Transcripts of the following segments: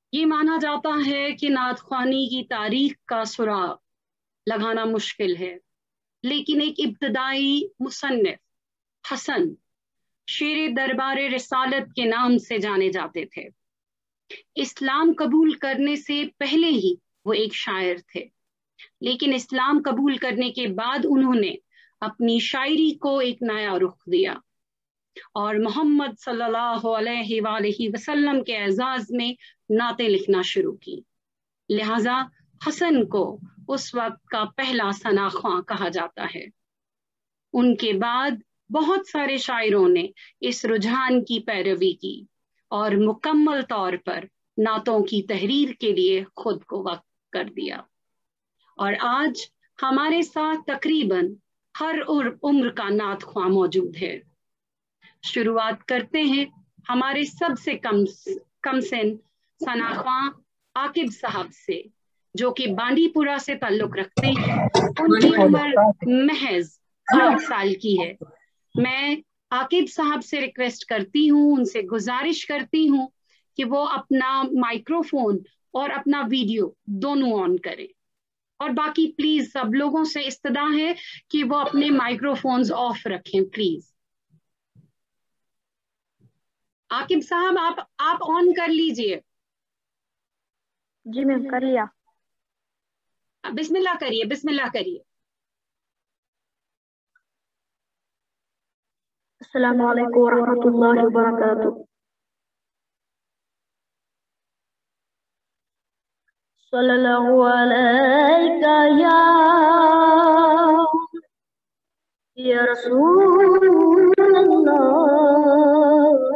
یہ مانا جاتا ہے کہ نعت خوانی کی تاریخ کا سراغ لگانا مشکل ہے، لیکن ایک ابتدائی مصنف حسن شیر دربار رسالت کے نام سے جانے جاتے تھے۔ اسلام قبول کرنے سے پہلے ہی وہ ایک شاعر تھے، لیکن اسلام قبول کرنے کے بعد انہوں نے اپنی شاعری کو ایک نیا رخ دیا اور محمد صلی اللہ علیہ وآلہ وسلم کے اعزاز میں نعتیں لکھنا شروع کی۔ لہذا حسن کو اس وقت کا پہلا ثنا خواں کہا جاتا ہے۔ ان کے بعد بہت سارے شاعروں نے اس رجحان کی پیروی کی اور مکمل طور پر نعتوں کی تحریر کے لیے خود کو وقف کر دیا، اور آج ہمارے ساتھ تقریباً ہر عمر کا نعت خواں موجود ہے۔ شروعات کرتے ہیں ہمارے سب سے کم سن ثنا خواں عاقب صاحب سے، جو کہ بانڈی پورہ سے تعلق رکھتے ہیں۔ ان کی عمر محض 8 سال کی ہے۔ میں عاقب صاحب سے ریکویسٹ کرتی ہوں، ان سے گزارش کرتی ہوں کہ وہ اپنا مائکرو فون اور اپنا ویڈیو دونوں آن کریں، اور باقی پلیز سب لوگوں سے استدعا ہے کہ وہ اپنے مائکرو فونز آف رکھیں پلیز۔ عاقب صاحب آپ آن کر لیجئے۔ جی میم کر لیا۔ بسم اللہ کریے، بسم اللہ کریے۔ السلام علیکم ورحمۃ اللہ وبرکاتہ۔ صلی اللہ علیہ یا رسول اللہ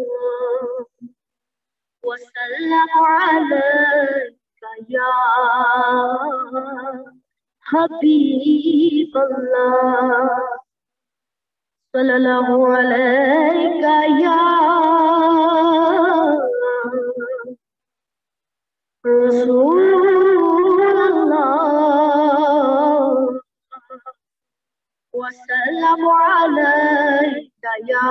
وسلم علیک یا حبیب اللہ، صلی اللہ علیہ یا رسول اللہ وسلم علیک یا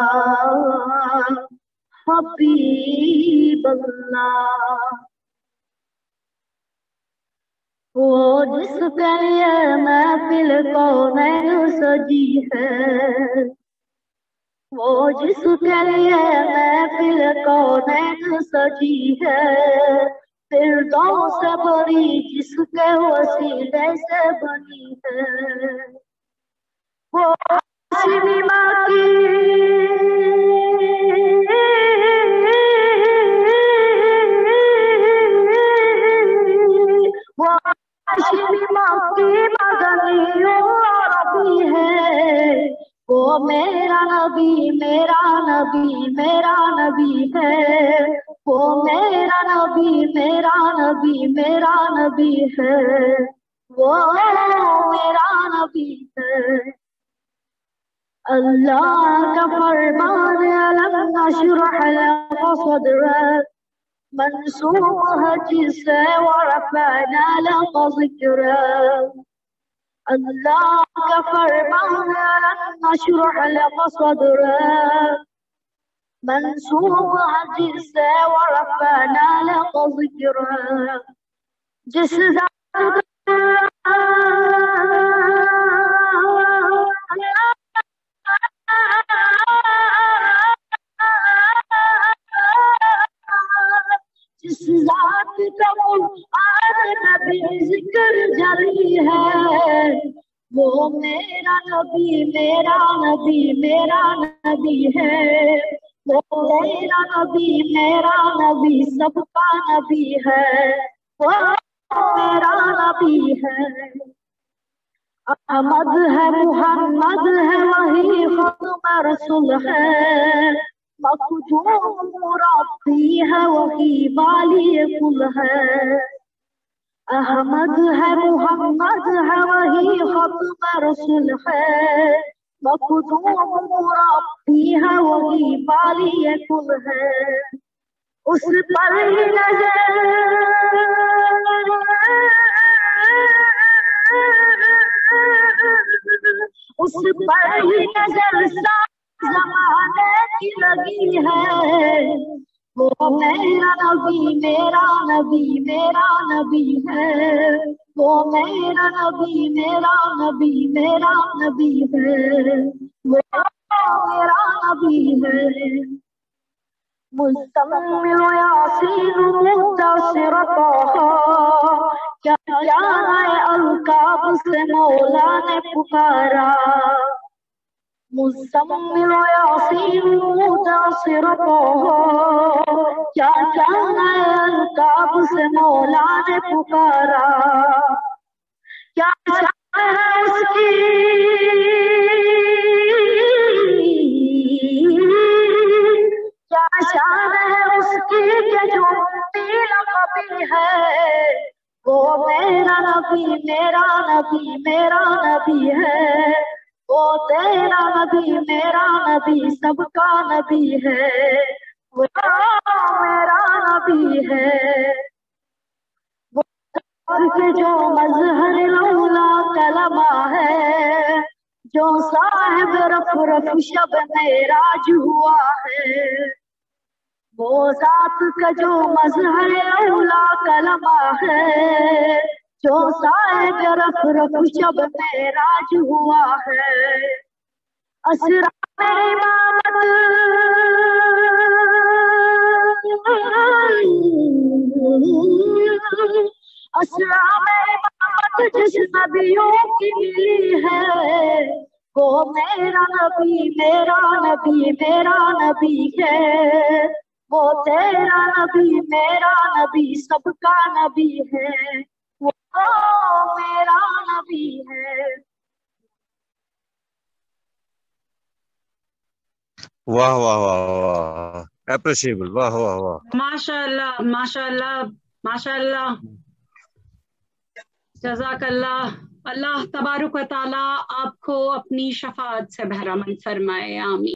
حبیب اللہ۔ وہ جس کے لیے محفل کونین سجی ہے، وہ جس کے لیے محفل کونین سجی ہے، فردوس سے بڑی جس کے وسیلے سے بنی ہے، وہ ہاشمی ماں کی وہ ہاشمی ماں کی مدنی عربی ہے، وہ میرا نبی میرا نبی میرا نبی ہے، وہ میرا نبی میرا نبی میرا نبی ہے، وہ میرا نبی ہے۔ اللہ کا فرمان علم نشرح لك صدرك منسوخ ہے جس سے ورفعنا لك ذکرك۔ اللہ کا فرمان علم نشرح لك صدرك منسوخ ہے جس سے ورفعنا لك ذکرك۔ جس جس ذات کا قرآن نبی ذکر جلی ہے، وہ میرا نبی میرا نبی میرا نبی ہے، وہ میرا نبی میرا نبی سب کا نبی ہے، وہ میرا نبی ہے۔ احمد ہے محمد ہے وہی ختم رسول ہے، مخدوم مربی ہے وہی والی کل ہے۔ احمد ہے محمد ہے وہی ختم رسول ہے، مخدوم مربی ہے وہی والی کل ہے۔ اس پر ہی نظر اس پر ہی نظر زمانے کی لگی ہے، وہ میرا نبی میرا نبی میرا نبی ہے، وہ میرا نبی میرا نبی میرا نبی ہے، وہ میرا نبی ہے۔ مزمل یاسین مدثر طہ، کیا کیا ہے القاب سے مولا نے پکارا، مزمل یاسین مدثر طہ، کیا کیا ہے القاب سے مولا نے پکارا، کیا شان ہے اس کی کیا شان ہے اس کی کہ جو میرا نبی ہے، وہ میرا نبی میرا نبی میرا نبی ہے، وہ تیرا نبی میرا نبی سب کا نبی ہے، وہ میرا نبی ہے، کہ جو مظہر لولا کلمہ ہے، جو صاحب رف رف شب معراج ہوا ہے، وہ ذات کا جو مظہر لولا کلمہ ہے، جو صاحب رف رف شب معراج ہوا ہے، اسرا میں امامت اسرا میں امامت جس نبیوں کی ملی ہے، وہ میرا نبی میرا نبی میرا نبی ہے، وہ تیرا نبی میرا نبی سب کا نبی ہے، وہ میرا نبی ہے۔ واہ واہ واہ واہ، اپریشیبل، واہ واہ واہ، ماشاء اللہ ماشاء اللہ ماشاء اللہ، جزاک اللہ۔ اللہ تبارک و تعالیٰ آپ کو اپنی شفاعت سے بہرہ مند فرمائے، آمین۔